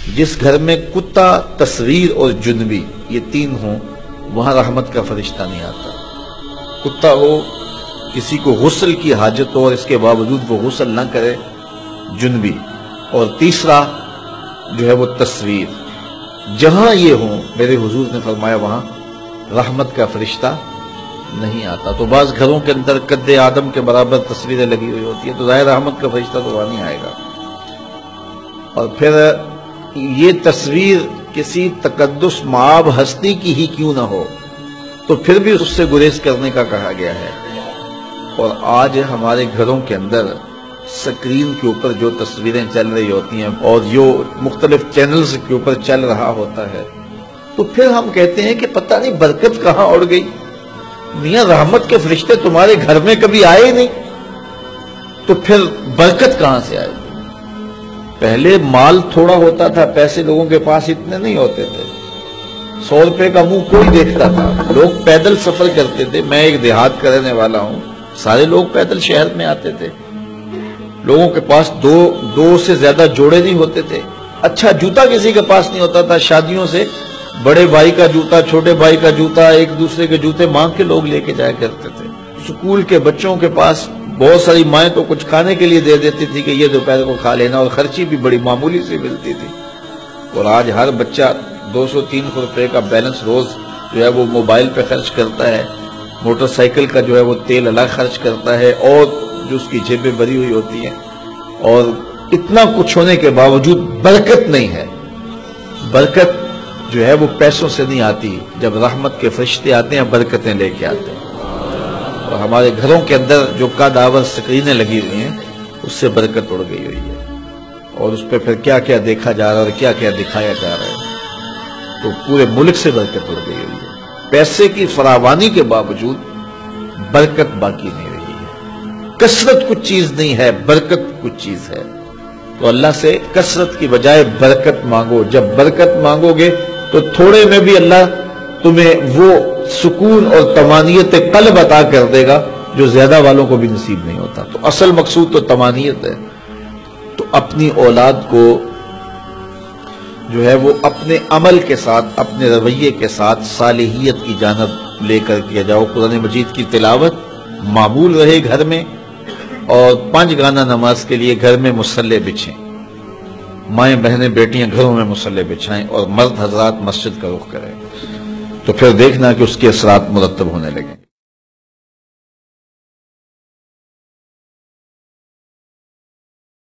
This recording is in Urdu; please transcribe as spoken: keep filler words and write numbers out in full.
جس گھر میں کتا، تصویر اور جنبی یہ تین ہوں وہاں رحمت کا فرشتہ نہیں آتا۔ کتا ہو، کسی کو غسل کی حاجت ہو اور اس کے باوجود وہ غسل نہ کرے، جنبی، اور تیسرا جو ہے وہ تصویر، جہاں یہ ہوں میرے حضور نے فرمایا وہاں رحمت کا فرشتہ نہیں آتا۔ تو بعض گھروں کے اندر قد آدم کے برابر تصویریں لگی ہوئی ہوتی ہیں تو ظاہر رحمت کا فرشتہ تو وہاں نہیں آئے گا۔ اور پھر یہ تصویر کسی تقدس مآب ہستی کی ہی کیوں نہ ہو تو پھر بھی اس سے گریز کرنے کا کہا گیا ہے۔ اور آج ہمارے گھروں کے اندر سکرین کے اوپر جو تصویریں چل رہی ہوتی ہیں اور جو مختلف چینلز کے اوپر چل رہا ہوتا ہے تو پھر ہم کہتے ہیں کہ پتہ نہیں برکت کہاں اڑ گئی، میاں رحمت کے فرشتے تمہارے گھر میں کبھی آئے نہیں تو پھر برکت کہاں سے آئے؟ پہلے مال تھوڑا ہوتا تھا، پیسے لوگوں کے پاس اتنے نہیں ہوتے تھے، سو روپے کا منہ کوئی دیکھتا تھا، لوگ پیدل سفر کرتے تھے۔ میں ایک دیہات کا رہنے والا ہوں، سارے لوگ پیدل شہر میں آتے تھے، لوگوں کے پاس دو دو سے زیادہ جوڑے نہیں ہوتے تھے، اچھا جوتا کسی کے پاس نہیں ہوتا تھا، شادیوں سے بڑے بھائی کا جوتا، چھوٹے بھائی کا جوتا، ایک دوسرے کے جوتے مانگ کے لوگ لے کے جایا کرتے تھے۔ سکول کے بچوں کے پاس بہت ساری مائیں تو کچھ کھانے کے لیے دے دیتی تھی کہ یہ دوپہر کو کھا لینا، اور خرچی بھی بڑی معمولی سے ملتی تھی۔ اور آج ہر بچہ دو سو تین سو روپے کا بیلنس روز جو ہے وہ موبائل پہ خرچ کرتا ہے، موٹر سائیکل کا جو ہے وہ تیل الگ خرچ کرتا ہے، اور جو اس کی جیبیں بھری ہوئی ہوتی ہیں، اور اتنا کچھ ہونے کے باوجود برکت نہیں ہے۔ برکت جو ہے وہ پیسوں سے نہیں آتی، جب رحمت کے فرشتے آتے ہیں برکتیں لے کے آتے ہیں۔ اور ہمارے گھروں کے اندر جو قدآور سکرینیں لگی ہوئی ہیں اس سے برکت اڑ گئی ہوئی ہے، اور اس پہ پھر کیا کیا دیکھا جا رہا ہے اور کیا کیا دکھایا جا رہا ہے، تو پورے ملک سے برکت اڑ گئی ہوئی ہے۔ پیسے کی فراوانی کے باوجود برکت باقی نہیں رہی ہے۔ کثرت کچھ چیز نہیں ہے، برکت کچھ چیز ہے۔ تو اللہ سے کثرت کی بجائے برکت مانگو۔ جب برکت مانگو گے تو تھوڑے میں بھی اللہ تمہیں وہ سکون اور طمانینت قلب عطا کر دے گا جو زیادہ والوں کو بھی نصیب نہیں ہوتا۔ تو اصل مقصود تو طمانینت ہے۔ تو اپنی اولاد کو جو ہے وہ اپنے عمل کے ساتھ، اپنے رویے کے ساتھ صالحیت کی جانب لے کر کیا جاؤ۔ قرآن مجید کی تلاوت معمول رہے گھر میں، اور پانچ گانا نماز کے لیے گھر میں مصلے بچھیں، مائیں بہنیں بیٹیاں گھروں میں مصلے بچھائیں، اور مرد حضرات مسجد کا رخ کریں، تو پھر دیکھنا کہ اس کے اثرات مرتب ہونے لگیں۔